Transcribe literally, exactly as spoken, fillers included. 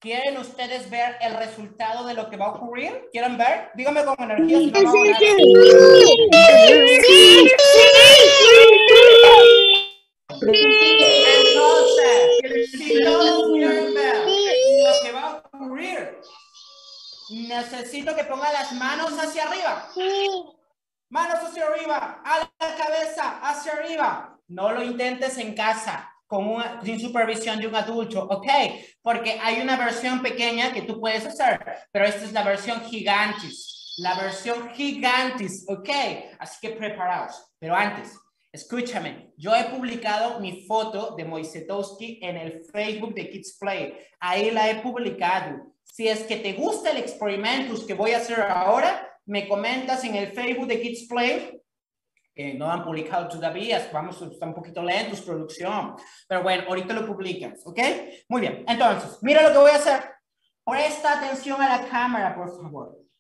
¿Quieren ustedes ver el resultado de lo que va a ocurrir? ¿Quieren ver? Díganme con energía. Si no, no hago nada. Entonces, si todos quieren ver lo que va a ocurrir, necesito que pongan las manos hacia arriba. Manos hacia arriba, a la cabeza, hacia arriba. No lo intentes en casa. Con una, sin supervisión de un adulto, ¿ok? Porque hay una versión pequeña que tú puedes hacer, pero esta es la versión gigantis, la versión gigantis, ¿ok? Así que preparaos. Pero antes, escúchame, yo he publicado mi foto de Moisetowski en el Facebook de Kids Play. Ahí la he publicado. Si es que te gusta el experimento que voy a hacer ahora, me comentas en el Facebook de Kids Play. Que no han publicado todavía, vamos, está un poquito lentos producción, pero bueno, ahorita lo publicas, ¿ok? Muy bien, entonces, mira lo que voy a hacer. Presta atención a la cámara, por favor.